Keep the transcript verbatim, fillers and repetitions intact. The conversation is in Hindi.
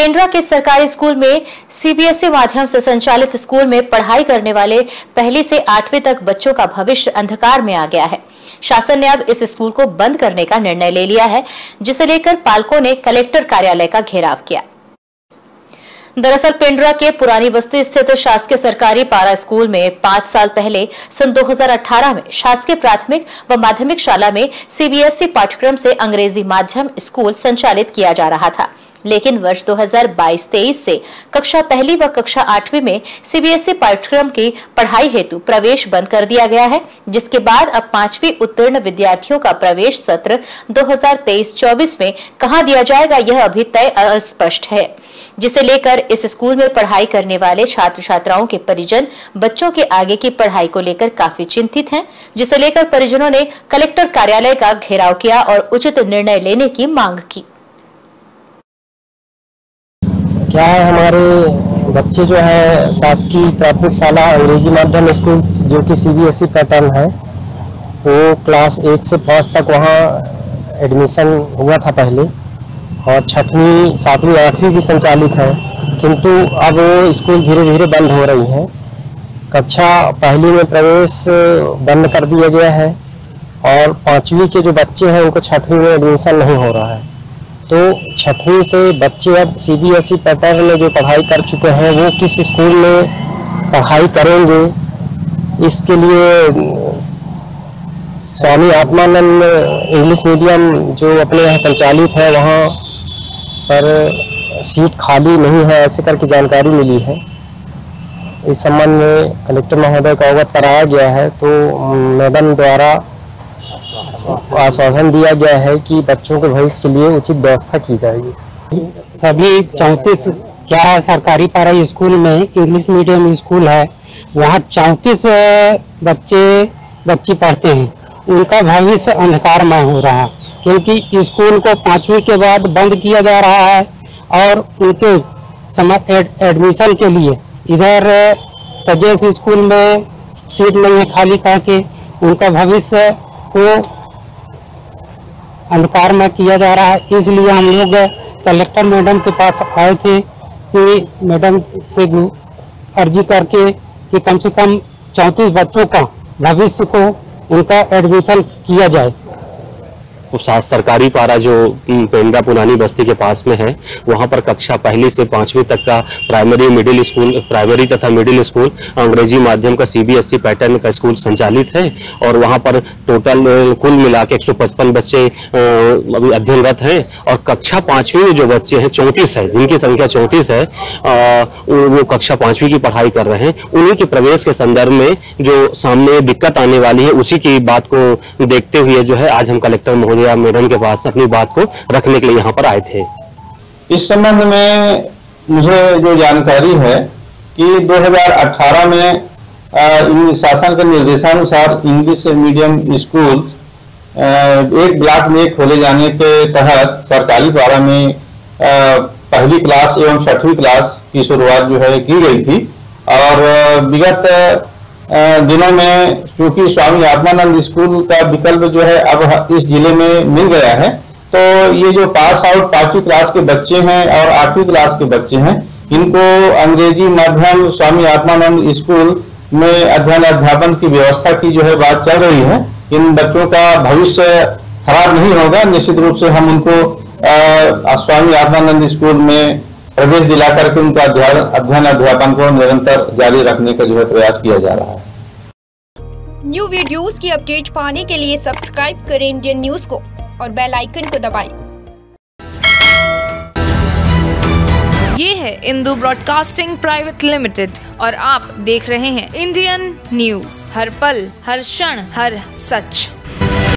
पेंड्रा के सरकारी स्कूल में सीबीएसई माध्यम से संचालित स्कूल में पढ़ाई करने वाले पहली से आठवीं तक बच्चों का भविष्य अंधकार में आ गया है। शासन ने अब इस स्कूल को बंद करने का निर्णय ले लिया है, जिसे लेकर पालकों ने कलेक्टर कार्यालय का घेराव किया। दरअसल पेंड्रा के पुरानी बस्ती स्थित शासकीय सरकारी पारा स्कूल में पांच साल पहले सन दो हज़ार अठारह में शासकीय प्राथमिक व माध्यमिक शाला में सीबीएसई पाठ्यक्रम से अंग्रेजी माध्यम स्कूल संचालित किया जा रहा था, लेकिन वर्ष दो हज़ार बाईस तेईस से कक्षा पहली व कक्षा आठवीं में सीबीएसई पाठ्यक्रम की पढ़ाई हेतु प्रवेश बंद कर दिया गया है, जिसके बाद अब पांचवी उत्तीर्ण विद्यार्थियों का प्रवेश सत्र दो हज़ार तेईस चौबीस में कहां दिया जाएगा, यह अभी तय अस्पष्ट है, जिसे लेकर इस स्कूल में पढ़ाई करने वाले छात्र छात्राओं के परिजन बच्चों के आगे की पढ़ाई को लेकर काफी चिंतित हैं, जिसे लेकर परिजनों ने कलेक्टर कार्यालय का घेराव किया और उचित निर्णय लेने की मांग की। क्या है, हमारे बच्चे जो है शासकीय प्राथमिक शाला अंग्रेजी माध्यम स्कूल जो कि सीबीएसई पैटर्न है, वो क्लास एक से पाँच तक वहाँ एडमिशन हुआ था पहले, और छठवीं सातवीं आठवीं भी संचालित है, किंतु अब वो स्कूल धीरे धीरे बंद हो रही है। कक्षा पहली में प्रवेश बंद कर दिया गया है और पाँचवीं के जो बच्चे हैं उनको छठवीं में एडमिशन नहीं हो रहा है। तो छठवीं से बच्चे अब सीबीएसई पैटर्न में जो पढ़ाई कर चुके हैं वो किस स्कूल में पढ़ाई करेंगे, इसके लिए स्वामी आत्मानंद इंग्लिश मीडियम जो अपने यहाँ संचालित है वहाँ पर सीट खाली नहीं है, ऐसे करके जानकारी मिली है। इस संबंध में कलेक्टर महोदय को अवगत कराया गया है, तो मैडम द्वारा आश्वासन दिया गया है कि बच्चों के भविष्य के लिए उचित व्यवस्था की जाएगी। सभी चौंतीस क्या सरकारी पारा स्कूल में इंग्लिश मीडियम स्कूल है, वहाँ चौंतीस बच्चे बच्ची पढ़ते हैं, उनका भविष्य अंधकारमय हो रहा है, क्योंकि स्कूल को पांचवी के बाद बंद किया जा रहा है और उनके एड, एडमिशन के लिए इधर सजेस स्कूल में सीट नहीं है खाली कह के उनका भविष्य को अंधकार में किया जा रहा है। इसलिए हम लोग कलेक्टर मैडम के पास आए थे कि मैडम से अर्जी करके कि कम से कम चौंतीस बच्चों का भविष्य को उनका एडमिशन किया जाए। सरकारी पारा जो पेंड्रा पुरानी बस्ती के पास में है, वहां पर कक्षा पहली से पांचवी तक का प्राइमरी मिडिल स्कूल प्राइमरी तथा मिडिल स्कूल अंग्रेजी माध्यम का सीबीएसई पैटर्न का स्कूल संचालित है, और वहां पर टोटल कुल मिला के एक सौ पचपन बच्चे अभी अध्ययनरत हैं, और कक्षा पांचवी में जो बच्चे हैं चौंतीस है, जिनकी संख्या चौंतीस है, वो कक्षा पांचवी की पढ़ाई कर रहे हैं। उन्हीं के प्रवेश के संदर्भ में जो सामने दिक्कत आने वाली है, उसी की बात को देखते हुए जो है आज हम कलेक्टर महोदय मैडम के पास अपनी बात को रखने के लिए यहाँ पर आए थे। इस संबंध में मुझे जो जानकारी है कि दो हज़ार अठारह में शासन के निर्देशानुसार इंग्लिश मीडियम स्कूल एक ब्लॉक में खोले जाने के तहत सरकारी पारा में पहली क्लास एवं छठवीं क्लास की शुरुआत जो है की गई थी, और विगत दिनों में क्योंकि स्वामी आत्मानंद स्कूल का विकल्प जो है अब इस जिले में मिल गया है, तो ये जो पास आउट पांचवी क्लास के बच्चे हैं और आठवीं क्लास के बच्चे हैं, इनको अंग्रेजी माध्यम स्वामी आत्मानंद स्कूल में अध्ययन अध्यापन की व्यवस्था की जो है बात चल रही है। इन बच्चों का भविष्य खराब नहीं होगा, निश्चित रूप से हम उनको आ, स्वामी आत्मानंद स्कूल में प्रवेश दिला करके उनका अध्ययन अध्यापन को निरंतर जारी रखने का जो है प्रयास किया जा रहा है। न्यू वीडियोस की अपडेट पाने के लिए सब्सक्राइब करें इंडियन न्यूज को और बेल आइकन को दबाएं। ये है इंदू ब्रॉडकास्टिंग प्राइवेट लिमिटेड और आप देख रहे हैं इंडियन न्यूज, हर पल हर क्षण हर सच।